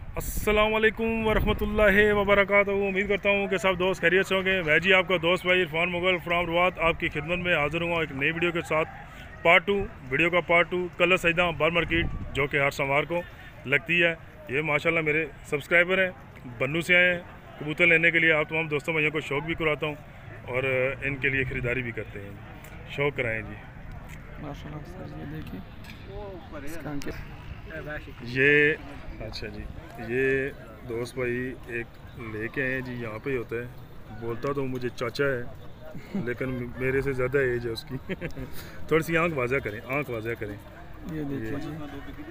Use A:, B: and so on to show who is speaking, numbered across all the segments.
A: अस्सलाम वालेकुम वरहमतुल्लाहि वबरकातुहू। उम्मीद करता हूँ कि सब दोस्त खैरियत से होंगे। मैं जी आपका दोस्त भाई इरफान मुगल फ्राम रवात आपकी खिदमत में हाज़िर हुआ एक नई वीडियो के साथ। पार्ट 2 वीडियो का पार्ट 2 कलर सजदा बाल मार्केट जो कि हर सोमवार को लगती है। ये माशाल्लाह मेरे सब्सक्राइबर हैं, बन्नू से आए हैं कबूतर लेने के लिए। आप तमाम दोस्तों भाइयों को शौक़ भी कराता हूँ और इनके लिए ख़रीदारी भी करते हैं। शौक़ कराएँ जी
B: माशाल्लाह सर। ये देखिए
A: ये अच्छा जी, ये दोस्त भाई एक लेके आए हैं जी। यहाँ पे ही होता है, बोलता तो मुझे चाचा है लेकिन मेरे से ज़्यादा एज है उसकी। थोड़ी सी आंख वाज़ा करें, आंख वाज़ा करें।
B: ये देखिए जी,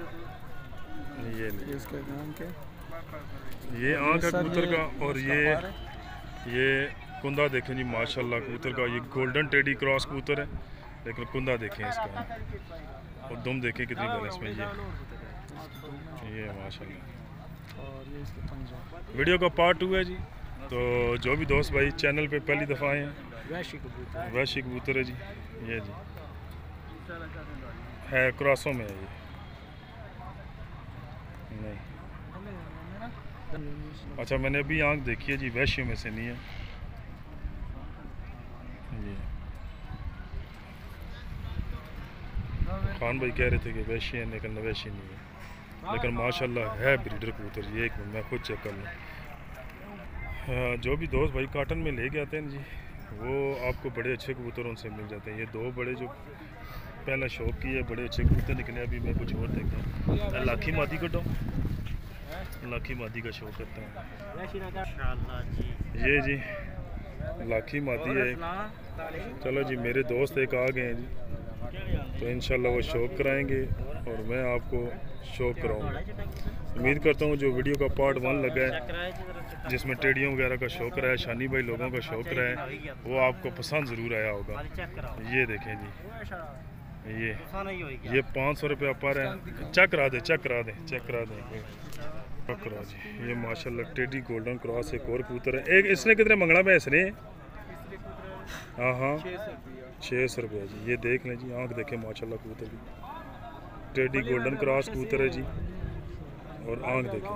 A: ये
B: इसका आंख है,
A: ये आंख है कबूतर का। और ये कुंदा देखें जी माशाल्लाह कबूतर का। ये गोल्डन टेडी क्रॉस कबूतर है लेकिन कुंदा देखें इसका, और दुम देखें कितनी बैलेंस में। ये माशाल्लाह।
B: और ये इसके पंजा।
A: वीडियो का पार्ट 2 है जी। तो जो भी दोस्त भाई चैनल पे पहली दफ़ा आए हैं, वैशी कबूतर है जी। ये जी है क्रॉसों में है ये नहीं। अच्छा मैंने अभी आंख देखी है जी, वैशियों में से नहीं है ये। खान भाई कह रहे थे कि वैशी है लेकिन वैशी नहीं है, लेकिन माशाल्लाह है ब्रीडर कबूतर। ये एक मिनट मैं खुद चेक कर लूँ। जो भी दोस्त भाई काटन में लेके आते हैं जी, वो आपको बड़े अच्छे कबूतर उनसे मिल जाते हैं। ये दो बड़े जो पहला शौक की है, बड़े अच्छे कबूतर निकले। अभी मैं कुछ और देखता हूँ। लाखी मादी कटो, लाखी मादी का शौक करता हूँ। ये जी लाखी मादी है। चलो जी मेरे दोस्त एक आ गए हैं जी, तो इंशाल्लाह वो शौक कराएंगे और मैं आपको शौक कराऊंगा। उम्मीद करता हूँ जो वीडियो का पार्ट 1 लगा है जिसमें टेडियों वगैरह का शौक कराया, शानी भाई लोगों का शौक कराया, वो आपको पसंद ज़रूर आया होगा। ये देखें जी, ये 500 रुपया पर है। चेक करा दे, चेक करा दे, चेक करा दे, चेक करा जी। ये माशाल्लाह टेडी गोल्डन क्रॉस एक और कबूतर है। एक इसने कितने मंगना में इसने? हाँ हाँ 600 रुपया जी। ये देख लें जी, आँख देखें माशाल्लाह कबूतर की। टेडी गोल्डन क्रॉस कबूतर है जी, और आँख देखें।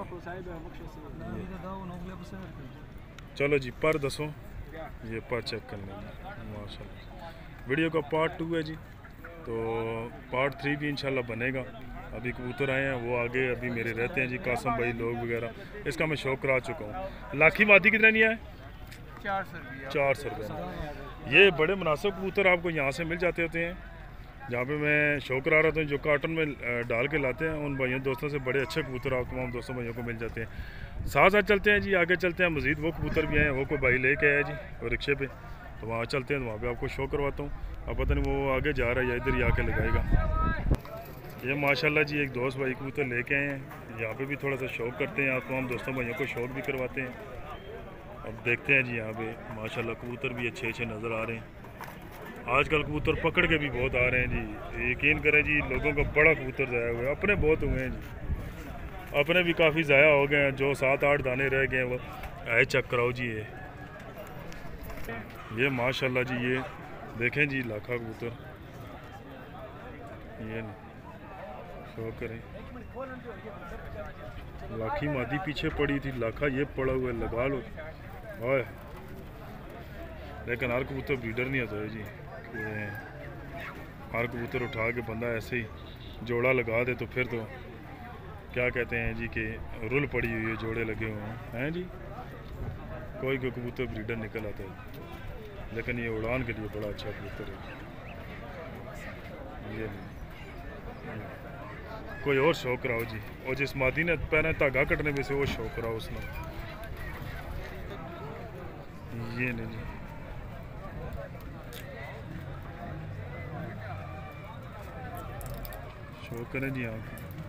A: चलो जी पर दसो, ये पर चेक कर लें माशाल्लाह। वीडियो का पार्ट 2 है जी, तो पार्ट 3 भी इंशाल्लाह बनेगा। अभी कबूतर आए हैं, वो आगे अभी मेरे रहते हैं जी, कासम भाई लोग वगैरह। इसका मैं शौक करा चुका हूँ। लाखी मादी कितने नहीं है? 400 रुपये। ये बड़े मुनासिब कबूतर आपको यहाँ से मिल जाते होते हैं, जहाँ पे मैं शौक करा रहा था। जो कार्टन में डाल के लाते हैं, उन भाइयों दोस्तों से बड़े अच्छे कबूतर आप तमाम दोस्तों भाइयों को मिल जाते हैं। साथ साथ चलते हैं जी, आगे चलते हैं। मज़ीद वो कबूतर भी हैं, वो कोई भाई लेके आया जी और रिक्शे पे, तो वहाँ चलते हैं, तो वहाँ पे आपको शौक करवाता हूँ। अब पता नहीं वो आगे जा रहा है या इधर ही आके लगाएगा। ये माशाल्लाह जी एक दोस्त भाई कबूतर लेके आए हैं, यहाँ पे भी थोड़ा सा शौक करते हैं। आप तमाम दोस्तों भाइयों को शौक भी करवाते हैं। अब देखते हैं जी, यहाँ पे माशाल्लाह कबूतर भी अच्छे अच्छे नज़र आ रहे हैं। आजकल कबूतर पकड़ के भी बहुत आ रहे हैं जी। यकीन करें जी, लोगों का बड़ा कबूतर ज़ाया हुआ है। अपने बहुत हुए हैं जी, अपने भी काफ़ी ज़ाया हो गए हैं। जो 7-8 दाने रह गए हैं वो आए चेक कराओ जी। ये माशाल्लाह जी, ये देखें जी लाखा कबूतर। ये शौक करें। लाखी मादी पीछे पड़ी थी, लाखा ये पड़ा हुआ है, लगा लो। और लेकिन हर कबूतर ब्रीडर नहीं होता है जी, हर कबूतर उठा के बंदा ऐसे ही जोड़ा लगा दे तो फिर तो क्या कहते हैं जी कि रुल पड़ी हुई है, जोड़े लगे हुए हैं जी। कोई कबूतर ब्रीडर निकल आता है, लेकिन ये उड़ान के लिए बड़ा अच्छा कबूतर है। ये कोई और शौक कराओ जी, और जिस मादी ने पहले धागा कटने में से वो शौक कराओ उसने। ये नहीं जी, शौक करें जी आप।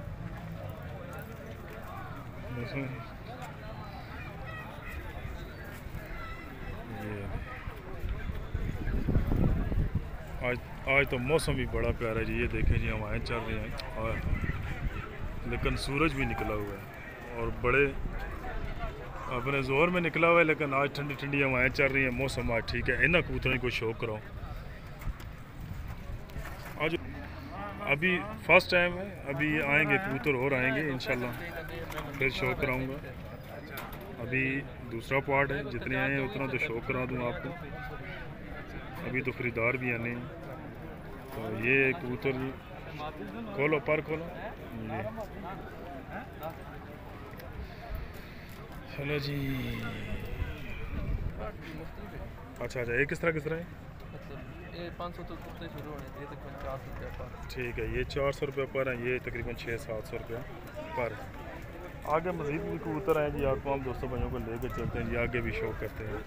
A: आज तो मौसम भी बड़ा प्यारा है जी। ये देखें जी, हवाएं चल रही हैं और लेकिन सूरज भी निकला हुआ है और बड़े अपने जोर में निकला हुआ है, लेकिन आज ठंडी ठंडी हवाएं चल रही हैं। मौसम आज ठीक है। इन्हें कबूतरों को शौक कराओ। अभी फर्स्ट टाइम है, अभी आएंगे कबूतर और आएंगे इंशाल्लाह, फिर शो कराऊंगा। अभी दूसरा पार्ट है, जितने आए हैं उतना तो शो करा दूँ आपको। अभी तो खरीदार भी आने हैं। तो ये कबूतर खोलो, पर खोलो ये। चलो जी। अच्छा, ये किस तरह है?
B: ये 500 तो से शुरू होने थे, तकरीबन 400 रुपये पर।
A: ठीक है, ये 400 रुपये पर है, ये तकरीबन 600-700 रुपये पर। आगे मज़ीद भी कबूतर हैं जी, आपको हम दोस्तों भाइयों को लेकर चलते हैं जी, आगे भी शो करते हैं।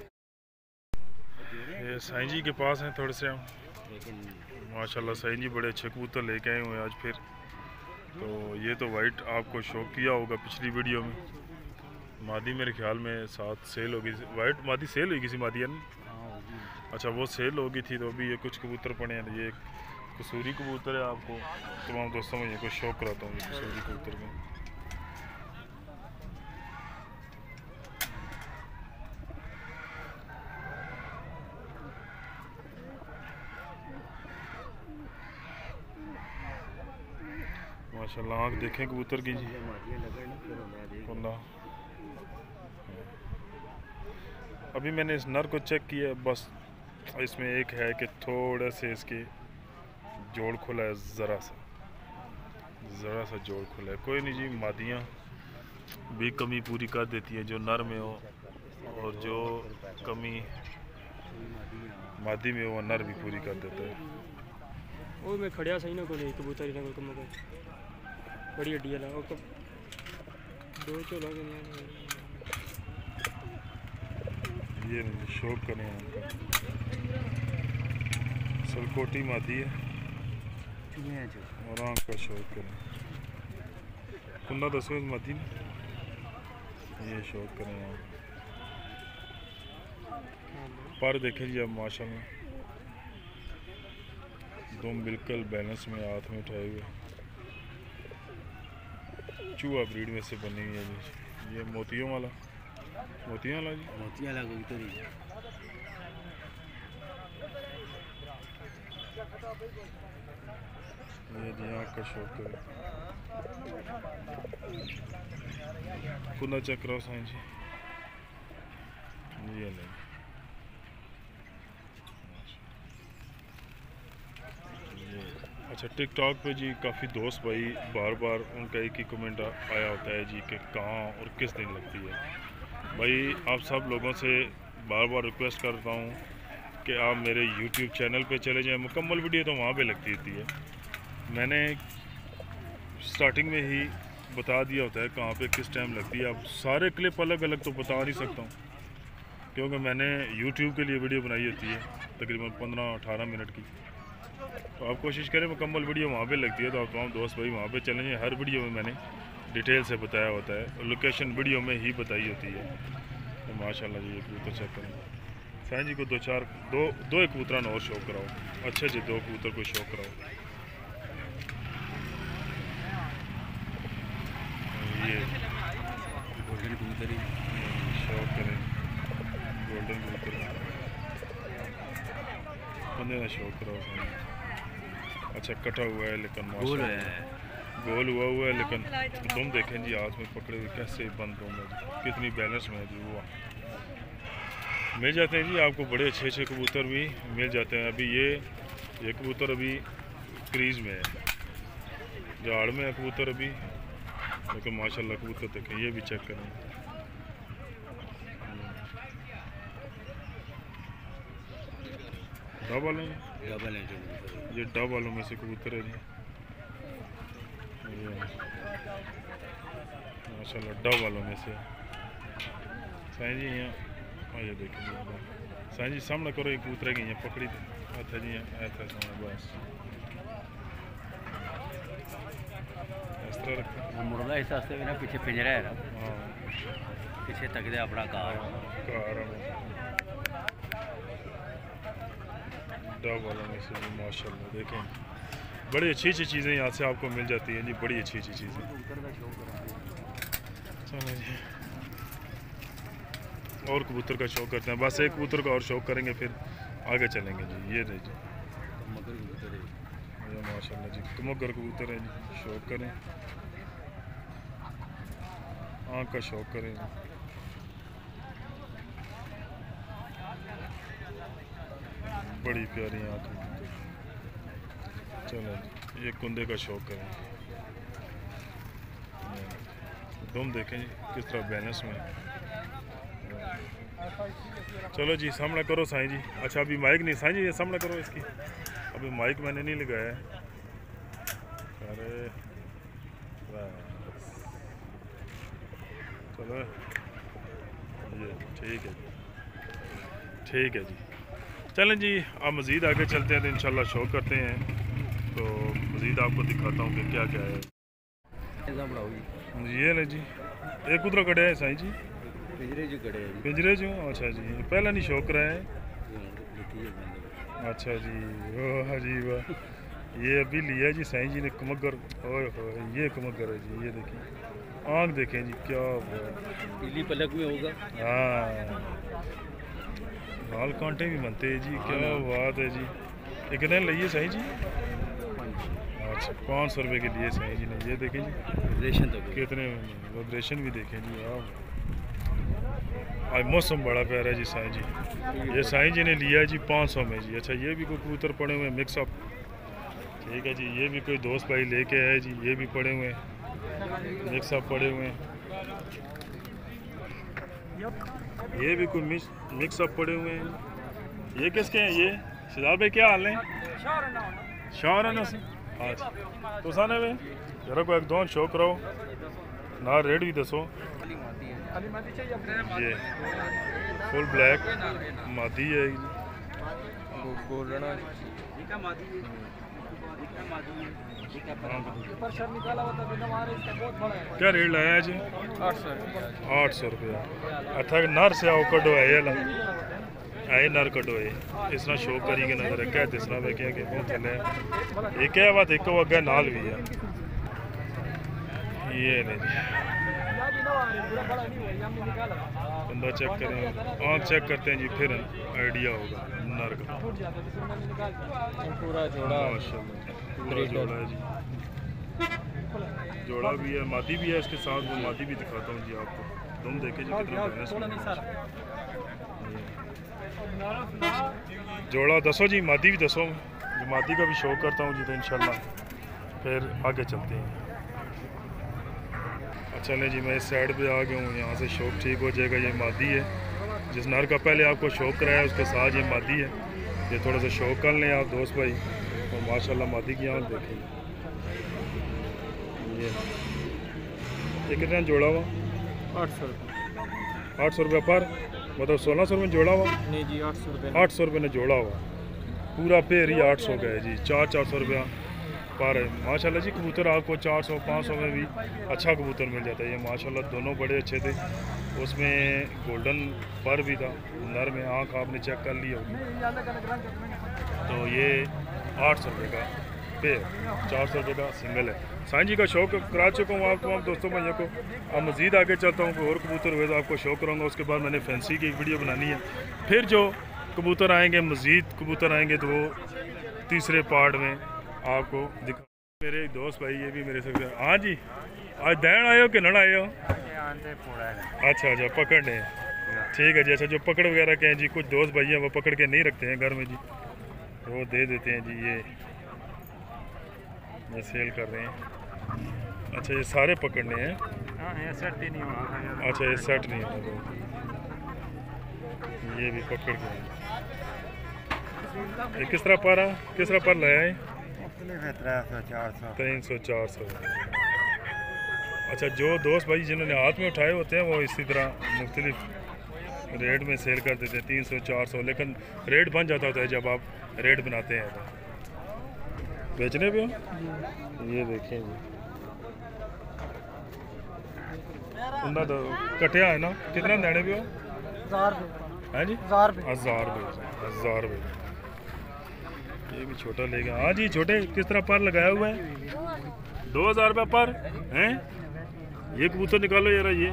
A: ये साईं जी के पास हैं थोड़े से हम। माशाल्लाह साईं जी बड़े अच्छे कबूतर लेके आए हुए हैं आज फिर। तो ये तो वाइट आपको शो किया होगा पिछली वीडियो में। मादी मेरे ख्याल में 7 सेल होगी, वाइट मादी सेल हुई किसी मादी है ना? अच्छा, वो सेल होगी थी। तो अभी ये कुछ कबूतर पड़े हैं। ये कसूरी कबूतर है, आपको तमाम दोस्तों में ये को शो कराता हूँ ये कसूरी कबूतर को। माशाल्लाह आँख देखें कबूतर की जी। अभी मैंने इस नर को चेक किया, बस इसमें एक है कि थोड़ा से इसके जोड़ खुला है, ज़रा सा जोड़ खुला है। कोई नहीं जी, मादियाँ भी कमी पूरी कर देती हैं जो नर में हो, और जो कमी मादी में हो वो नर भी पूरी कर देता है।
C: वो मैं खड़िया सही ना को नहीं कबूतर ना को मगर बड़ी हड्डी है वो कब दो चलो
A: ये शौक करें उनका। सलकोटी मादी है और आँख का शौक करें। कुंडा 10 मादी ये शौक करें आप। पर देखें जी अब माशाल्लाह दुम बिल्कुल बैलेंस में हाथ में उठाए हुए। चूहा ब्रीड में से बनी हुई है जी। ये मोतियों वाला जी, मोतियों वाला कबूतर ही। ये जी आँख का शौक करें। कुंदा चेक करो साईं जी, ये नहीं। अच्छा, टिकटॉक पे जी काफ़ी दोस्त भाई बार बार उनका एक ही कमेंट आया होता है जी कि कहाँ और किस दिन लगती है। भाई आप सब लोगों से बार बार रिक्वेस्ट करता हूँ कि आप मेरे YouTube चैनल पे चले जाएं, मुकम्मल वीडियो तो वहाँ पे लगती होती है। मैंने स्टार्टिंग में ही बता दिया होता है कहाँ पे किस टाइम लगती है। अब सारे क्लिप अलग अलग तो बता नहीं सकता हूँ, क्योंकि मैंने YouTube के लिए वीडियो बनाई होती है तकरीबन 15-18 मिनट की। तो आप कोशिश करें मुकम्मल वीडियो वहाँ पे लगती है, तो आप तमाम दोस्त भाई वहाँ पे चलें जाएं। हर वीडियो में मैंने डिटेल से बताया होता है, लोकेशन वीडियो में ही बताई होती है। तो माशाल्लाह जी ये कबूतर चेक करें। साईं जी को दो एक कबूतर और शौक कराओ, अच्छे से 2 कबूतर को शौक कराओ। ये गोल्डन कबूतर ही शौक करें, गोल्डन कबूतर बंदे ना शौक कराओ साईं। अच्छा, कटा हुआ है लेकिन गोल हुआ है लेकिन तुम देखें जी हाथ में पकड़े हुए कैसे बंद होंगे, कितनी बैलेंस में है जी। वो मिल जाते हैं जी आपको, बड़े अच्छे कबूतर भी मिल जाते हैं। अभी ये कबूतर अभी क्रीज में है, झाड़ में है कबूतर अभी, लेकिन माशाल्लाह कबूतर देखें। ये भी चेक करें, डबल है, ये डब वालों में से कबूतर है जी। ये माशाल्लाह डब वालों में से। साईं जी यहाँ ये देखिए साईं जी सामने करो, एक कबूतर की यहाँ पकड़ी थे। अच्छा जी ऐसा सामने बस इस तरह रखा
D: मुर्गा इस वास्ते ना पीछे पिंजरा है ना,
A: हाँ
D: पीछे तक दे अपना कार
A: डब वालों में से जी माशाल्लाह देखें बड़ी अच्छी चीज़ें यहाँ से आपको मिल जाती हैं जी, बड़ी अच्छी चीज़ें। चलो जी और कबूतर का शौक करते हैं, बस एक कबूतर का और शौक करेंगे फिर आगे चलेंगे जी। ये नहीं जी, माशाल्लाह जी, कमगर कबूतर है जी, शौक करें, आँख का शौक करें जी। बड़ी प्यारी आँख है। चलो जी, ये कुंदे का शौक करें। दुम देखें जी किस तरह बैलेंस में। चलो जी, सामना करो साईं जी। अच्छा अभी माइक नहीं साईं जी, ये सामना करो इसकी। अभी माइक मैंने नहीं लगाया है। अरे बस। चलो ये ठीक है जी, ठीक है जी। चलें जी, अब मज़ीद आगे चलते हैं तो इंशाल्लाह शौक करते हैं, तो मज़ीद आपको दिखाता हूँ कि क्या क्या है। ये ले जी, एक कुदरा कड़े है साईं जी, पिंजरे जो। अच्छा जी, पहला नहीं शौक रहा है। अच्छा जी, वाह जी वाह, ये अभी लिया जी साईं जी ने कमगर। ओए होए, ये कमगर है जी, ये देखिए आँख देखें जी, क्या
D: पीली पलक में होगा।
A: हाँ, लाल कांटे भी बनते हैं जी, क्या बात है जी। ये कितने लिए साईं जी? अच्छा 500 रुपये के लिए साईं जी ने। ये देखें जी
D: रेशन तो
A: कितने वाइब्रेशन भी देखें जी। आप आज मौसम बड़ा प्यारा है जी साईं जी। ये साईं जी ने लिया है जी 500 में जी। अच्छा ये भी कोई कबूतर पड़े हुए हैं मिक्सअप, ठीक है जी। ये भी कोई दोस्त भाई लेके आए जी, ये भी पड़े हुए हैं मिक्सअप पड़े हुए हैं। ये भी कोई मिक्सअप पड़े हुए हैं। ये किसके हैं ये शिदाब भाई, क्या हाल है? शाहराना से। अच्छा तो साने में जरा को एक दो शौक रहो ना, रेट भी दसो। ये फुल ब्लैक मादी है जी। क्या रेट लाया है जी? 800 रुपया। अच्छा नर से आओ कटो है आए नर कटो है इस तरह शौक करी ना जरा क्या इस तरह क्या कि बहुत चले एक है बात एक अगे नाल भी है। ये नहीं जी, बंदा चेक करें, आँख चेक करते हैं जी, फिर आइडिया होगा नर का।
C: पूरा जोड़ा
A: माशाल्लाह पूरा जोड़ा है जी, जोड़ा भी है, मादी भी है इसके साथ। वो मादी भी दिखाता हूँ जी आपको, तुम देखे जी कितना बैलेंस है। जोड़ा दसो जी, मादी भी दसो। मादी का भी शौक करता हूँ जी, तो इंशाल्लाह फिर आगे चलते हैं। चलें जी, मैं इस साइड पे आ गया हूँ, यहाँ से शौक ठीक हो जाएगा। ये मादी है, जिस नर का पहले आपको शौक कराया उसके साथ ये मादी है। ये थोड़ा सा शौक कर लें आप दोस्त भाई, और माशाल्लाह मादी की आँख देखें। ये कितना जोड़ा हुआ?
C: 800 रुपये।
A: 800 रुपये पर, मतलब 1600 रुपये जोड़ा हुआ?
C: नहीं जी 800 रुपये।
A: 800 रुपये ने जोड़ा हुआ, पूरा पेड़ ही 800 का है जी। 400 रुपया पर है माशाल्लाह जी। कबूतर आपको 400-500 में भी अच्छा कबूतर मिल जाता है। ये माशाल्लाह दोनों बड़े अच्छे थे, उसमें गोल्डन पर भी था, नर में आँख आपने चेक कर ली होगी। तो ये 800 रुपये का पेड़, 400 रुपये का सिंगल है। साईं जी का शौक करा चुका हूँ आप तमाम दोस्तों भाइयों को। अब मज़ीद आगे चलता हूँ, कोई और कबूतर हुए तो आपको शौक करूँगा। उसके बाद मैंने फैंसी की एक वीडियो बनानी है, फिर जो कबूतर आएंगे, मज़ीद कबूतर आएंगे, तो वो तीसरे पार्ट में आपको दिखा। मेरे एक दोस्त भाई ये भी मेरे से। हाँ जी, आज दैन आए हो कि नड़ आए हो? अच्छा अच्छा, पकड़ने, ठीक है जी। अच्छा जो पकड़ वगैरह के हैं जी, कुछ दोस्त भाई हैं वो पकड़ के नहीं रखते हैं घर में जी, वो दे देते हैं जी। ये सेल कर रहे हैं। अच्छा ये सारे पकड़ने हैं? अच्छा ये सेट नहीं है, ये भी पकड़ के। ये किस तरह पर लाया है? 300-400। अच्छा जो दोस्त भाई जिन्होंने हाथ में उठाए होते हैं वो इसी तरह मुख्तलिफ रेट में सेल कर देते हैं, 300-400। लेकिन रेट बन जाता होता है जब आप रेट बनाते हैं तो बेचने पे हो। ये देखें जी, तो कटिया है ना, कितना देने पे हो?
C: 1000 रुपये
A: है जी,
C: 1000 रुपये।
A: 1000 रुपये। ये भी छोटा ले गया। हाँ जी छोटे, किस तरह पर लगाया हुआ है? 2000 रुपये पर हैं। ये कबूतर निकालो यार, ये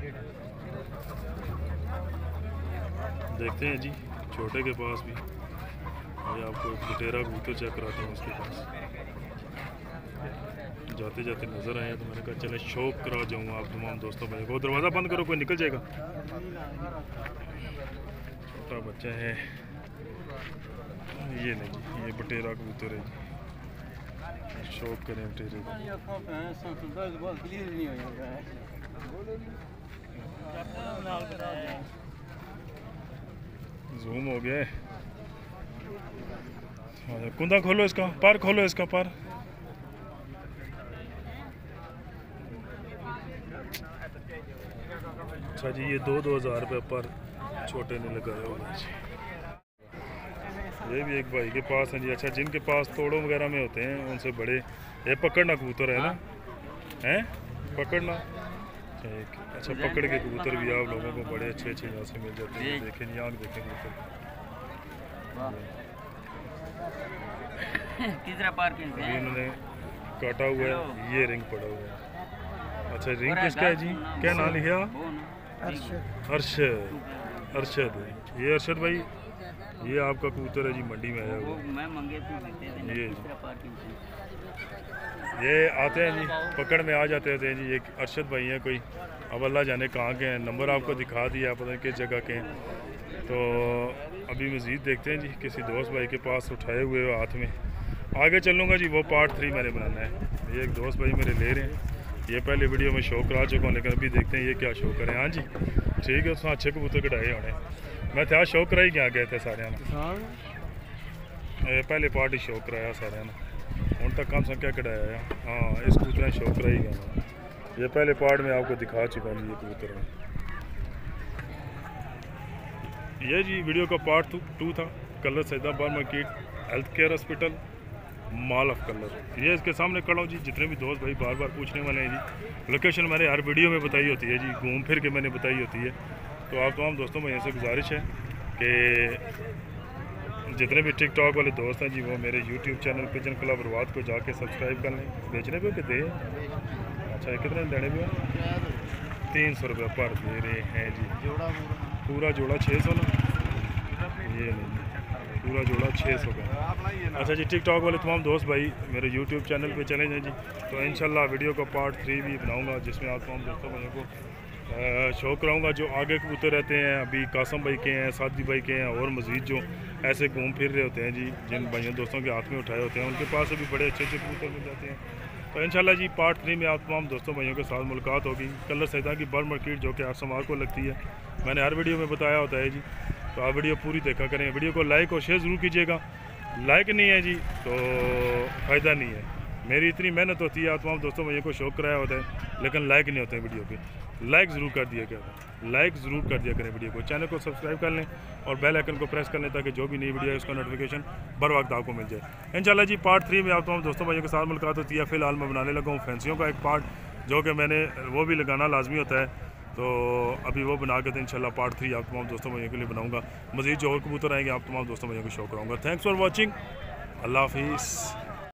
A: देखते हैं जी छोटे के पास भी। ये आपको लुटेरा कबूतर चेक कराता हूँ उसके पास। जाते जाते नज़र आए तो मैंने कहा चले शौक करा जाऊँ आप तमाम दोस्तों भाई को। दरवाज़ा बंद करो, कोई निकल जाएगा। छोटा बच्चा है ये नहीं जी, ये बटेरा कबूतर है जी, शौक करें बटेरे को। जूम हो गया है। कुंदा खोलो इसका, पर खोलो इसका पर। अच्छा जी, ये 2,000 रुपये पर छोटे ने लगाया हुआ जी। ये भी एक भाई के पास है जी। अच्छा, जिनके पास तोड़ों वगैरह में होते हैं उनसे बड़े, ये पकड़ना कबूतर है ना, हैं पकड़ना ठीक। अच्छा, पकड़ के कबूतर भी आप लोगों को बड़े अच्छे अच्छे यहाँ से मिल जाते हैं। देखें नहीं, आँख देखें कबूतर अभी इन्होंने काटा हुआ है, ये रिंग पड़ा हुआ है। अच्छा, रिंग किसका है जी, क्या नाम लिखा? अरशद। अरशद, ये अरशद भाई, ये आपका कबूतर है जी, मंडी में आया हुआ। ये आते हैं जी, पकड़ में आ जाते हैं जी। एक अरशद भाई हैं कोई, अब अल्लाह जाने कहाँ के हैं, नंबर आपको दिखा दिया, पता नहीं किस जगह के हैं। तो अभी मज़ीद देखते हैं जी, किसी दोस्त भाई के पास उठाए हुए हाथ में आगे चलूँगा जी। वो पार्ट 3 मैंने बनाना है। ये एक दोस्त भाई मेरे ले रहे हैं, ये पहले वीडियो में शो करा चुका हूँ, लेकिन अभी देखते हैं ये क्या शो करें। हाँ जी ठीक है, उसमें अच्छे कबूतर कटाए होने। मैं था शो कराई क्या गए थे सारे पहले पार्ट ही शो कराया सारे ने, हूँ तक कम से क्या कटाया है। हाँ, इस कबूतर ने शो कराई गया, ये पहले पार्ट में आपको दिखा चुका हूँ ये कबूतर में। ये जी वीडियो का पार्ट 2 था। कलर सैदा बार market health care hospital, mall of कलर। ये इसके सामने खड़ा हूँ जी। जितने भी दोस्त भाई बार बार पूछने वाले हैं जी, लोकेशन मैंने हर वीडियो में बताई होती है जी, घूम फिर के मैंने बताई होती है। तो आप तमाम दोस्तों में से गुजारिश है कि जितने भी टिकटॉक वाले दोस्त हैं जी, वो मेरे YouTube channel pigeon club Rawat को जाके सब्सक्राइब कर लें। बेचने पे कितने? अच्छा, कितने लेने पे? 300 रुपये पर दे रहे हैं जी। पूरा जोड़ा 600 ना, ये नहीं, पूरा जोड़ा 600 का। अच्छा जी, टिकटॉक वाले तमाम दोस्त भाई मेरे यूट्यूब चैनल पे चले जाएं जी। तो इंशाल्लाह वीडियो का पार्ट 3 भी बनाऊंगा, जिसमें आप तमाम दोस्तों भाइयों को शो कराऊंगा। जो आगे कबूतर रहते हैं, अभी कासम भाई के हैं, सादी भाई के हैं, और मज़ीद जो ऐसे घूम फिर रहे होते हैं जी, जिन भाइयों दोस्तों के हाथ में उठाए होते हैं, उनके पास अभी बड़े अच्छे अच्छे कबूतर मिल जाते हैं। तो इंशाल्लाह जी पार्ट 3 में आप तमाम दोस्तों भाइयों के साथ मुलाकात होगी। कलर सैदा की बर्ड मार्केट, जो कि आज सोमवार को लगती है, मैंने हर वीडियो में बताया होता है जी। तो आप वीडियो पूरी देखा करें, वीडियो को लाइक और शेयर ज़रूर कीजिएगा। लाइक नहीं है जी तो फ़ायदा नहीं है। मेरी इतनी मेहनत होती है, आप तमाम दोस्तों भाइयों को शौक कराया होता है, लेकिन लाइक नहीं होते हैं वीडियो पे। लाइक ज़रूर कर दिया करें, लाइक ज़रूर कर दिया करें वीडियो को। चैनल को सब्सक्राइब कर लें और बेल आइकन को प्रेस कर लें, ताकि जो भी नई वीडियो है उसका नोटिफिकेशन बर वक्त आपको मिल जाए। इंशाल्लाह जी पार्ट 3 में आप तमाम दोस्तों भाइयों के साथ मुलाकात होती है। फ़िलहाल मैं बनाने लगा हूँ फैंसियों का एक पार्ट, जो कि मैंने वो भी लगाना लाजमी होता है। तो अभी वो बना के तो इंशाल्लाह पार्ट 3 आप तमाम दोस्तों भाइयों के लिए बनाऊँगा। मज़ीद जो और कबूतर आएंगे आप तमाम दोस्तों भाइयों को शो कराऊँगा। थैंक्स फॉर वॉचिंग, अल्लाह हाफिज़।